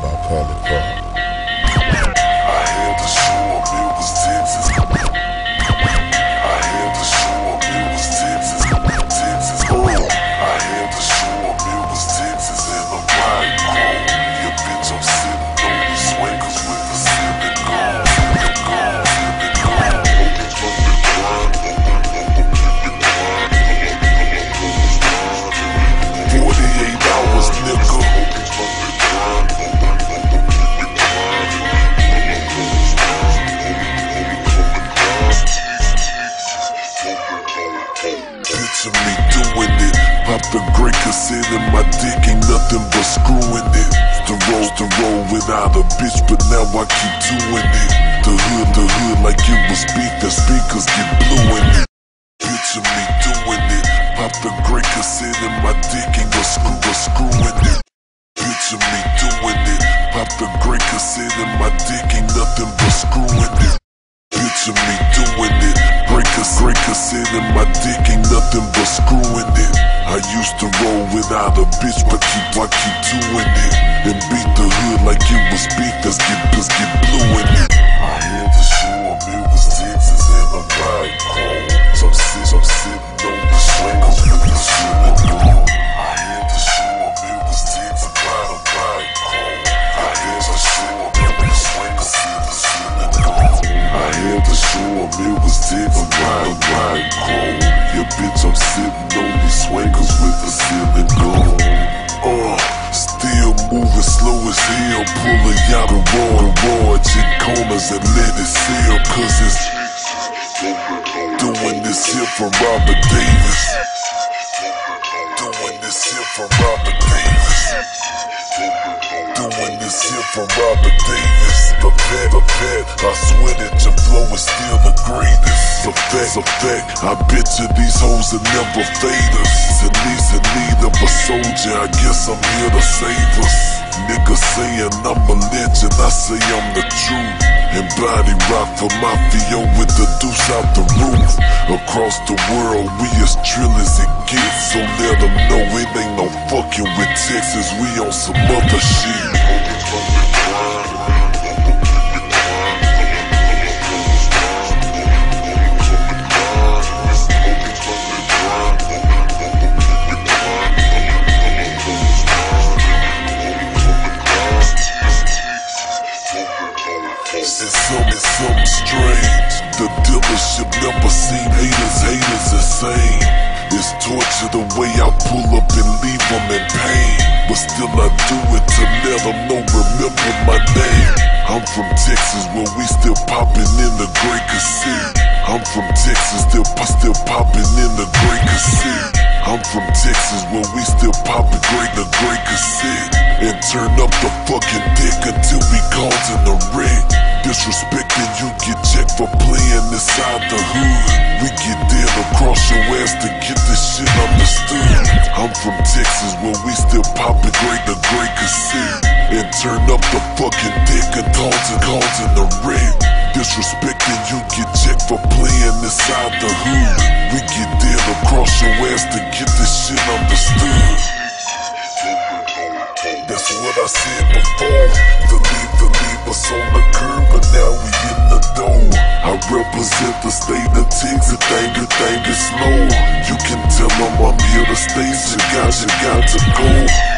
Picture me doing it. Pop the great cassette in my dick, ain't nothing but screwing it. The roll without a bitch, but now I keep doing it. The hood like it was beef, the speakers get blue in it. Picture me doing it. Pop the great cassette in my dick, ain't but screwing it. Picture me doing it. Pop the great cassette in my dick, ain't nothing but screwing it. Picture me doing it. Great cassette in my dick, ain't nothing but screwing it. I used to roll without a bitch, but I keep doing it. And beat the hood like it was beef, let's get blue in it. I had to show 'em it was Texas and I'm right cold. So I'm sitting on the swingers with the shit and blue. I had to show 'em it was Texas, right cold. I had to show 'em it was swingers with the shit and blue. I had to show 'em it was Texas, right cold. Yeah, bitch, I'm sitting on these swingers with the ceiling gold. Still moving slow as hell, pulling out a raw chick corners and let it sell, cause it's doing this here for Robert Davis. Doing this here for Robert Davis. Doing this here for Robert Davis. The pet, I swear that your flow is still the greatest. It's a fact, I bet you these hoes will never fade us. At least in need of a soldier, I guess I'm here to save us. Niggas saying I'm a legend, I say I'm the truth. And body rock for Mafia with the deuce out the roof. Across the world, we as trill as it gets. So let them know it ain't no fucking with Texas, we on some other shit. It's something strange. The dealership never seen haters insane. It's torture the way I pull up and leave them in pain. But still I do it to let them know, remember my name. I'm from Texas where we still popping in the great cassette. I'm from Texas, still popping in the great cassette. I'm from Texas where we still popping the great cassette. And turn up the fucking dick until we causing a wreck. Disrespecting you get checked for playing inside the hood. We get dead across your ass to get this shit understood. I'm from Texas where we still popping the great cassette. And turn up the fucking dick and causing a wreck. Disrespecting you get checked for playing inside the hood. We get dead across your ass to get this shit understood. That's what I said before. The leave us on the curb, but now we in the door. I represent the state of Texas, thing is slow. You can tell them I'm here to stay, you got to go.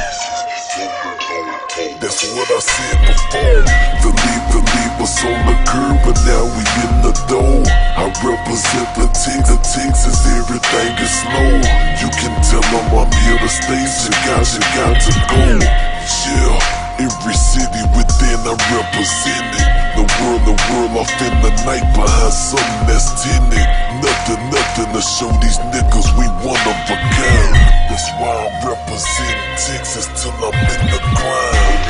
That's what I said before. The leave us on the curb, but now we in the door. I represent the Texas, everything is slow. You can tell them I'm here to stay, you got to go. Yeah, every city within I represent it. The world off in the night behind something that's tinted. Nothing to show these niggas we one of a kind. That's why I'm representing Texas till I'm in the grind.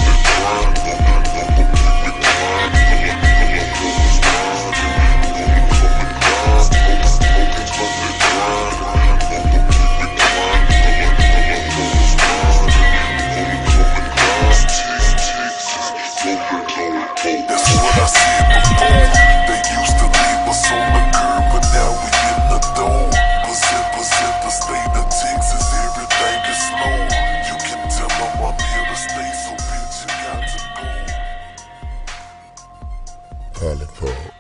That's what I said before. They used to leave us on the curb, but now we in the door. Present the state Lollipop.